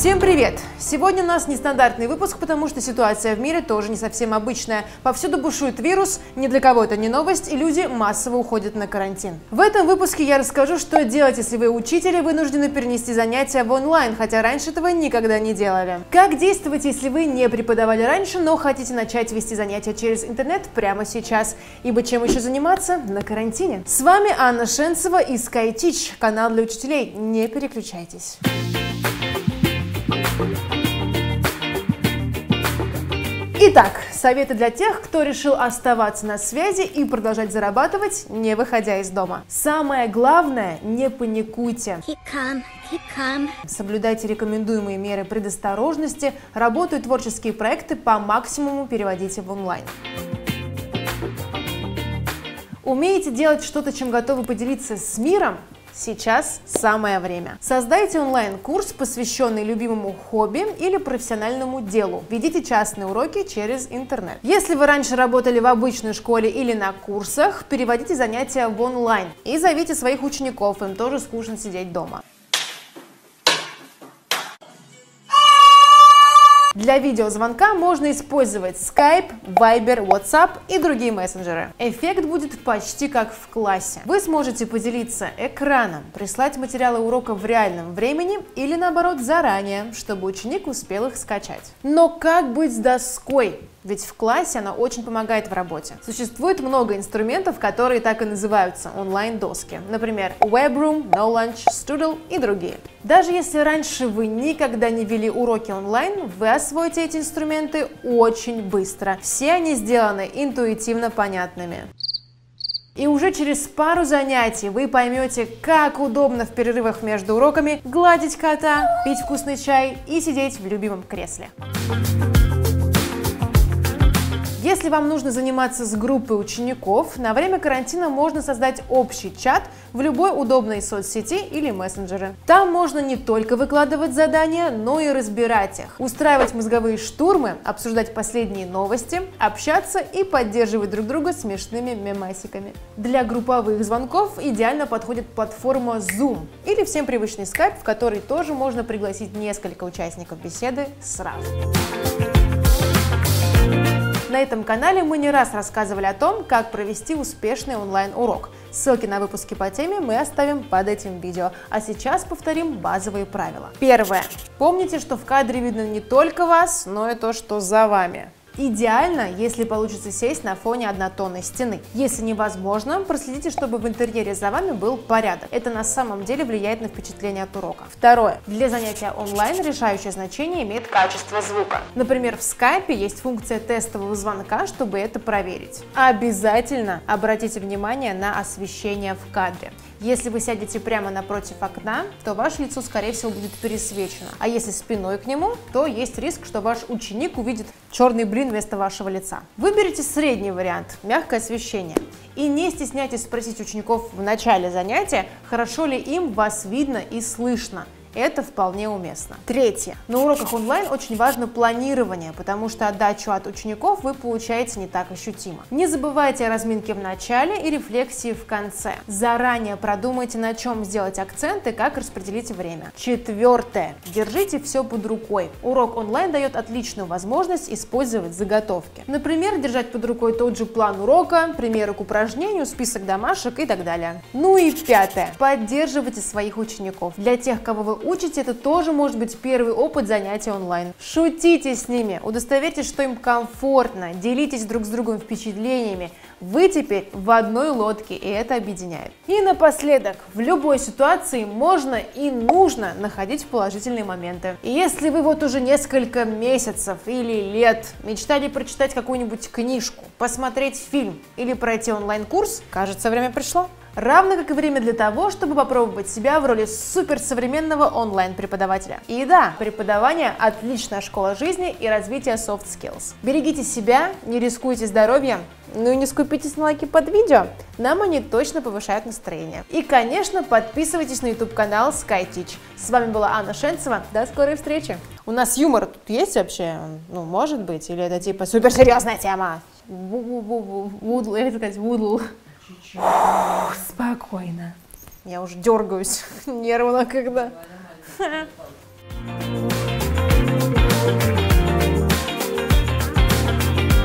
Всем привет! Сегодня у нас нестандартный выпуск, потому что ситуация в мире тоже не совсем обычная. Повсюду бушует вирус, ни для кого это не новость, и люди массово уходят на карантин. В этом выпуске я расскажу, что делать, если вы учитель и вынуждены перенести занятия в онлайн, хотя раньше этого никогда не делали. Как действовать, если вы не преподавали раньше, но хотите начать вести занятия через интернет прямо сейчас? Ибо чем еще заниматься на карантине? С вами Анна Шенцева и SkyTeach, канал для учителей. Не переключайтесь. Итак, советы для тех, кто решил оставаться на связи и продолжать зарабатывать, не выходя из дома. Самое главное, не паникуйте. Keep calm. Соблюдайте рекомендуемые меры предосторожности, работу и творческие проекты по максимуму переводите в онлайн. Умеете делать что-то, чем готовы поделиться с миром? Сейчас самое время. Создайте онлайн-курс, посвященный любимому хобби или профессиональному делу. Ведите частные уроки через интернет. Если вы раньше работали в обычной школе или на курсах, переводите занятия в онлайн. И зовите своих учеников, им тоже скучно сидеть дома. Для видеозвонка можно использовать Skype, Viber, WhatsApp и другие мессенджеры. Эффект будет почти как в классе. Вы сможете поделиться экраном, прислать материалы урока в реальном времени или наоборот заранее, чтобы ученик успел их скачать. Но как быть с доской? Ведь в классе она очень помогает в работе. Существует много инструментов, которые так и называются онлайн-доски. Например, Webroom, NoLunch, Stoodle и другие. Даже если раньше вы никогда не вели уроки онлайн, вы освоите эти инструменты очень быстро. Все они сделаны интуитивно понятными. И уже через пару занятий вы поймете, как удобно в перерывах между уроками гладить кота, пить вкусный чай и сидеть в любимом кресле. Если вам нужно заниматься с группой учеников, на время карантина можно создать общий чат в любой удобной соцсети или мессенджере. Там можно не только выкладывать задания, но и разбирать их, устраивать мозговые штурмы, обсуждать последние новости, общаться и поддерживать друг друга смешными мемасиками. Для групповых звонков идеально подходит платформа Zoom или всем привычный Skype, в который тоже можно пригласить несколько участников беседы сразу. На этом канале мы не раз рассказывали о том, как провести успешный онлайн-урок. Ссылки на выпуски по теме мы оставим под этим видео. А сейчас повторим базовые правила. Первое. Помните, что в кадре видно не только вас, но и то, что за вами. Идеально, если получится сесть на фоне однотонной стены. Если невозможно, проследите, чтобы в интерьере за вами был порядок. Это на самом деле влияет на впечатление от урока. Второе. Для занятия онлайн решающее значение имеет качество звука. Например, в Skype есть функция тестового звонка, чтобы это проверить. Обязательно обратите внимание на освещение в кадре. Если вы сядете прямо напротив окна, то ваше лицо, скорее всего, будет пересвечено. А если спиной к нему, то есть риск, что ваш ученик увидит черный блин вместо вашего лица. Выберите средний вариант – мягкое освещение. И не стесняйтесь спросить учеников в начале занятия, хорошо ли им вас видно и слышно. Это вполне уместно. Третье. На уроках онлайн очень важно планирование, потому что отдачу от учеников вы получаете не так ощутимо. Не забывайте о разминке в начале и рефлексии в конце. Заранее продумайте, на чем сделать акцент и как распределить время. Четвертое. Держите все под рукой. Урок онлайн дает отличную возможность использовать заготовки. Например, держать под рукой тот же план урока, примеры к упражнению, список домашек и так далее. Ну и пятое. Поддерживайте своих учеников. Для тех, кого вы учите, это тоже может быть первый опыт занятий онлайн. Шутите с ними, удостоверьтесь, что им комфортно, делитесь друг с другом впечатлениями. Вы теперь в одной лодке, и это объединяет. И напоследок, в любой ситуации можно и нужно находить положительные моменты. И если вы вот уже несколько месяцев или лет мечтали прочитать какую-нибудь книжку, посмотреть фильм или пройти онлайн-курс, кажется, время пришло. Равно как и время для того, чтобы попробовать себя в роли суперсовременного онлайн-преподавателя. И да, преподавание – отличная школа жизни и развития soft skills. Берегите себя, не рискуйте здоровьем, ну и не скупитесь на лайки под видео, нам они точно повышают настроение. И, конечно, подписывайтесь на YouTube-канал SkyTeach. С вами была Анна Шенцева, до скорой встречи. У нас юмор тут есть вообще? Ну, может быть, или это типа суперсерьезная тема? Вудл, я хотела сказать вудл. Спокойно. Я уже дергаюсь, нервно когда.